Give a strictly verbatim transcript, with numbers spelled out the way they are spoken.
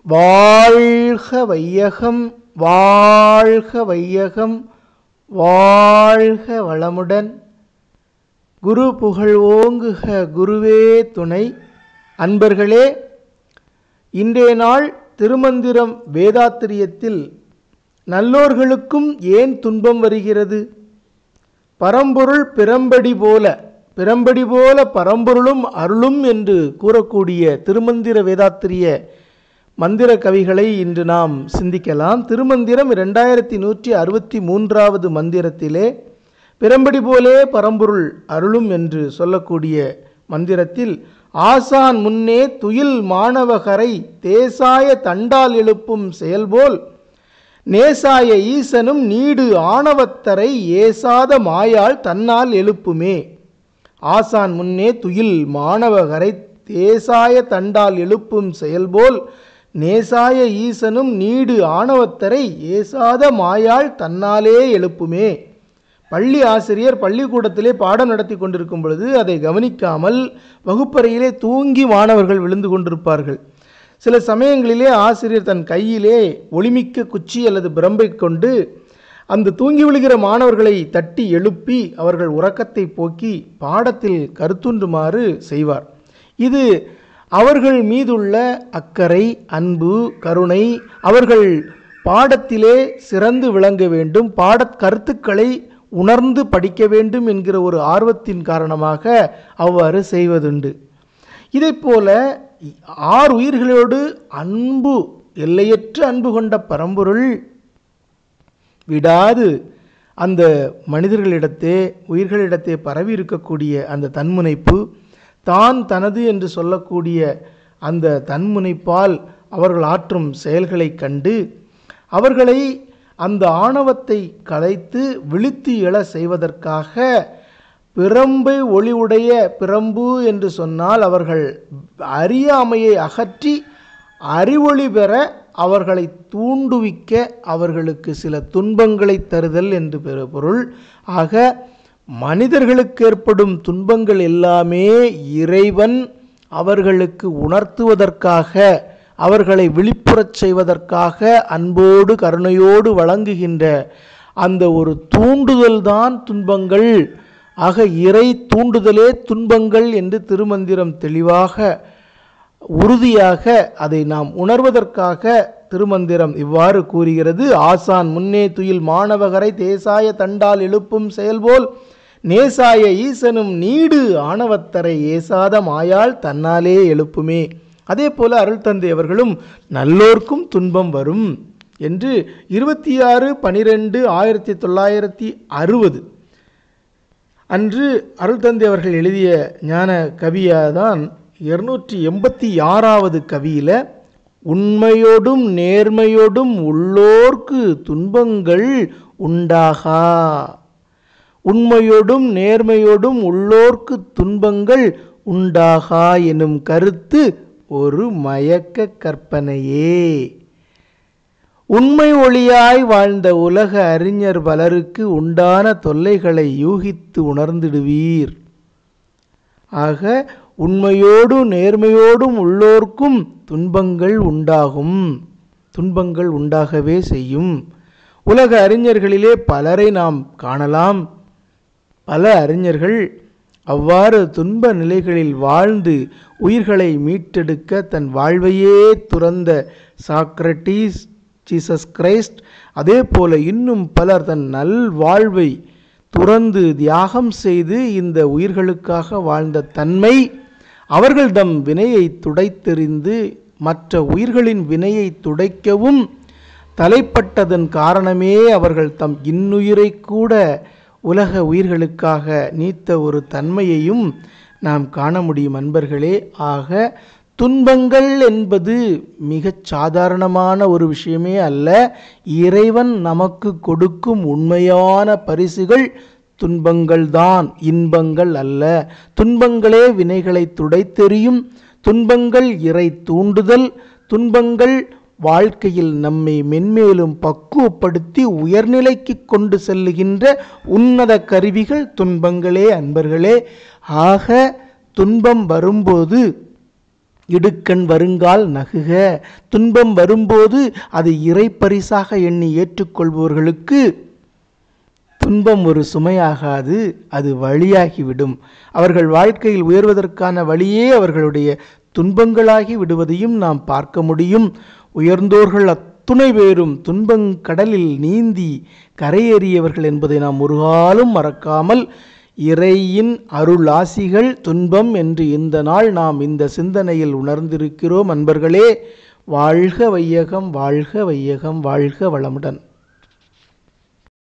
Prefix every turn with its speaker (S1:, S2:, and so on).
S1: வாழ்க வையகம் வாழ்க வையகம் வாழ்க வளமுடன். குரு புகழ் ஓங்குக குருவே துணை. அன்பர்களே, இன்றைய நாள் திருமந்திரம் வேதாத்திரியத்தில் நல்லோர்களுக்கும் ஏன் துன்பம் வருகிறது, பரம்பொருள் பிறம்படி போல பிறம்படி போல பரம்பொருளும் அருளும் என்று கூறக்கூடிய திருமந்திர வேதாத்திரிய மந்திர கவிகளை இன்று நாம் சிந்திக்கலாம். திருமந்திரம் இரண்டாயிரத்தி நூற்றி அறுபத்தி மூன்றாவது மந்திரத்திலே பிறம்படி போலே பரம்பொருள் அருளும் என்று சொல்லக்கூடிய மந்திரத்தில் ஆசான் முன்னே துயில் மாணவகரை தேசாய தண்டால் எழுப்பும் செயல்போல் நேசாய ஈசனும் நீடு ஆணவத்தரை ஏசாத மாயால் தன்னால் எழுப்புமே. ஆசான் முன்னே துயில் மாணவகரை தேசாய தண்டால் எழுப்பும் செயல்போல் நேசாய ஈசனும் நீடு ஆணவத்தரை ஏசாத மாயால் தன்னாலே எழுப்புமே. பள்ளி ஆசிரியர் பள்ளிக்கூடத்திலே பாடம் நடத்தி கொண்டிருக்கும் பொழுது அதை கவனிக்காமல் வகுப்பறையிலே தூங்கி மாணவர்கள் விழுந்து கொண்டிருப்பார்கள். சில சமயங்களிலே ஆசிரியர் தன் கையிலே ஒளிமிக்க குச்சி அல்லது பிரம்பை கொண்டு அந்த தூங்கி விழுகிற மாணவர்களை தட்டி எழுப்பி அவர்கள் உறக்கத்தை போக்கி பாடத்தில் கருத்துண்டுமாறு செய்வார். இது அவர்கள் மீதுள்ள அக்கறை, அன்பு, கருணை, அவர்கள் பாடத்திலே சிறந்து விளங்க வேண்டும், பாடக் கருத்துக்களை உணர்ந்து படிக்க வேண்டும் என்கிற ஒரு ஆர்வத்தின் காரணமாக அவ்வாறு செய்வதுண்டு. இதைப்போல ஆறு உயிர்களோடு அன்பு, எல்லையற்ற அன்பு கொண்ட பரம்பொருள் விடாது அந்த மனிதர்களிடத்தே உயிர்களிடத்தே பரவி இருக்கக்கூடிய அந்த தன்முனைப்பு, தான் தனது என்று சொல்லக்கூடிய அந்த தன்முனைப்பால் அவர்கள் ஆற்றும் செயல்களை கண்டு அவர்களை அந்த ஆணவத்தை கலைத்து விழித்து எழ செய்வதற்காக பிரம்பை ஒளிவுடைய பிரம்பு என்று சொன்னால் அவர்கள் அறியாமையை அகற்றி அறிவொளி பெற அவர்களை தூண்டுவிக்க அவர்களுக்கு சில துன்பங்களை தருதல் என்று பெற பொருள். ஆக மனிதர்களுக்கு ஏற்படும் துன்பங்கள் எல்லாமே இறைவன் அவர்களுக்கு உணர்த்துவதற்காக, அவர்களை விழிப்புறச் செய்வதற்காக அன்போடு கருணையோடு வழங்குகின்ற அந்த ஒரு தூண்டுதல் தான் துன்பங்கள். ஆக இறை தூண்டுதலே துன்பங்கள் என்று திருமந்திரம் தெளிவாக உறுதியாக அதை நாம் உணர்வதற்காக திருமந்திரம் இவ்வாறு கூறுகிறது. ஆசான் முன்னே துயில் மாணவகரை தேசாய தண்டால் எழுப்பும் செயல்போல் நேசாய ஈசனும் நீடு ஆணவத்தரை ஏசாத மாயால் தன்னாலே எழுப்புமே. அதே போல அருள் தந்தை அவர்களும் நல்லோர்க்கும் துன்பம் வரும் என்று இருபத்தி ஆறு பனிரெண்டு ஆயிரத்தி தொள்ளாயிரத்தி அறுபது அன்று அருள் தந்தை அவர்கள் எழுதிய ஞான கவியாதான் இருநூற்றி எண்பத்தி ஆறாவது கவியில் உண்மையோடும் நேர்மையோடும் உள்ளோர்க்கு துன்பங்கள் உண்டாகா, உண்மையோடும் நேர்மையோடும் உள்ளோர்க்கு துன்பங்கள் உண்டாகா எனும் கருத்து ஒரு மயக்க கற்பனையே. உண்மை ஒளியாய் வாழ்ந்த உலக அறிஞர் பலருக்கு உண்டான தொல்லைகளை யூகித்து உணர்ந்திடுவீர். ஆக உண்மையோடும் நேர்மையோடும் உள்ளோர்க்கும் துன்பங்கள் உண்டாகும், துன்பங்கள் உண்டாகவே செய்யும். உலக அறிஞர்களிலே பலரை நாம் காணலாம். பல அறிஞர்கள் அவ்வாறு துன்ப நிலைகளில் வாழ்ந்து உயிர்களை மீட்டெடுக்க தன் வாழ்வையே துறந்த சாக்ரட்டிஸ், ஜீசஸ் கிரைஸ்ட், அதே போல இன்னும் பலர் தன் நல் வாழ்வை துறந்து தியாகம் செய்து இந்த உயிர்களுக்காக வாழ்ந்த தன்மை அவர்கள் தம் வினையை துடைத்தெறிந்து மற்ற உயிர்களின் வினையை துடைக்கவும் தலைப்பட்டதன் காரணமே அவர்கள் தம் இன்னுயிரை கூட உலக உயிர்களுக்காக நீத்த ஒரு தன்மையையும் நாம் காண முடியும் அன்பர்களே. ஆக துன்பங்கள் என்பது மிகச் சாதாரணமான ஒரு விஷயமே அல்ல. இறைவன் நமக்கு கொடுக்கும் உண்மையான பரிசுகள் துன்பங்கள் தான், இன்பங்கள் அல்ல. துன்பங்களே வினைகளை துடைத்தெறியும். துன்பங்கள் இறை தூண்டுதல். துன்பங்கள் வாழ்க்கையில் நம்மை மென்மேலும் பக்குவப்படுத்தி உயர்நிலைக்கு கொண்டு செல்லுகின்ற உன்னத கருவிகள் துன்பங்களே அன்பர்களே. ஆக துன்பம் வரும்போது இடுக்கண் வருங்கால் நகுக. துன்பம் வரும்போது அது இறைப்பரிசாக எண்ணி ஏற்றுக்கொள்பவர்களுக்கு துன்பம் ஒரு சுமையாகாது, அது வழியாகிவிடும். அவர்கள் வாழ்க்கையில் உயர்வதற்கான வழியே அவர்களுடைய துன்பங்களாகி விடுவதையும் நாம் பார்க்க முடியும். உயர்ந்தோர்கள் அத்துணை பேரும் துன்பங்கடலில் நீந்தி கரையேறியவர்கள் என்பதை நாம் ஒரு காலம் மறக்காமல், இறையின் அருளாசிகள் துன்பம் என்று இந்த நாள் நாம் இந்த சிந்தனையில் உணர்ந்திருக்கிறோம். அன்பர்களே, வாழ்க வையகம், வாழ்க வையகம், வாழ்க வளமுடன்.